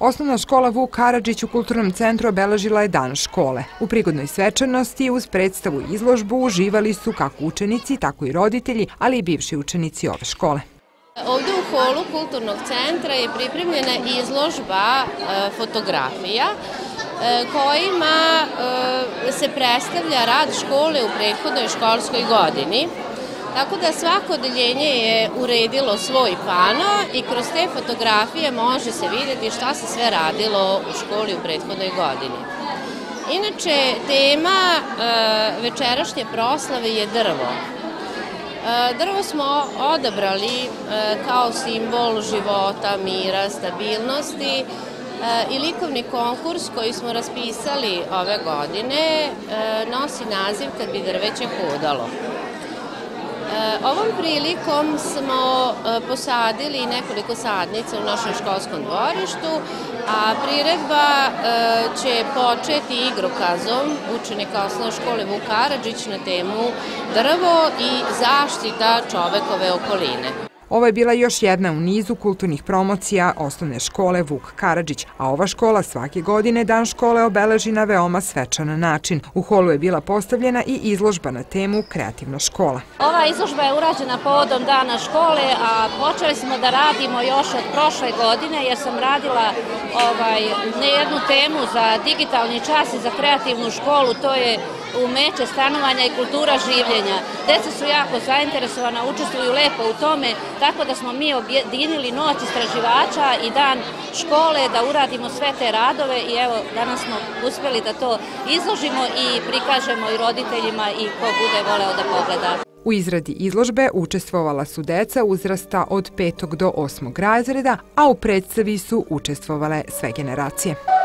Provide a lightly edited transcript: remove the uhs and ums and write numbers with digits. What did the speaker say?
Osnovna škola Vuk Karadžić u Kulturnom centru obeležila je Dan škole. U prigodnoj svečanosti uz predstavu i izložbu uživali su kako učenici, tako i roditelji, ali i bivši učenici ove škole. Ovdje u holu Kulturnog centra je pripremljena izložba fotografija kojima se predstavlja rad škole u prethodnoj školskoj godini. Tako da svako odeljenje je uredilo svoj pano i kroz te fotografije može se vidjeti šta se sve radilo u školi u prethodnoj godini. Inače, tema večerašnje proslave je drvo. Drvo smo odabrali kao simbol života, mira, stabilnosti i likovni konkurs koji smo raspisali ove godine nosi naziv Kad bi drveće hodalo. Ovom prilikom smo posadili nekoliko sadnica u našem školskom dvorištu, a priredba će početi igrokazom učenika osnovne škole Vuk Karadžić na temu drvo i zaštita čovekove okoline. Ovo je bila još jedna u nizu kulturnih promocija osnovne škole Vuk Karadžić, a ova škola svake godine Dan škole obeleži na veoma svečan način. U holu je bila postavljena i izložba na temu Kreativna škola. Ova izložba je urađena povodom Dana škole, a počeli smo da radimo još od prošle godine jer sam radila jednu temu za digitalni čas i za kreativnu školu, to je umeće stanovanja i kultura življenja. Deca su jako zainteresovana, učestvuju lepo u tome, tako da smo mi objedinili Noć istraživača i Dan škole da uradimo sve te radove i evo danas smo uspjeli da to izložimo i prikažemo i roditeljima i ko bude voleo da pogleda. U izradi izložbe učestvovala su deca uzrasta od 5. do 8. razreda, a u predstavi su učestvovale sve generacije.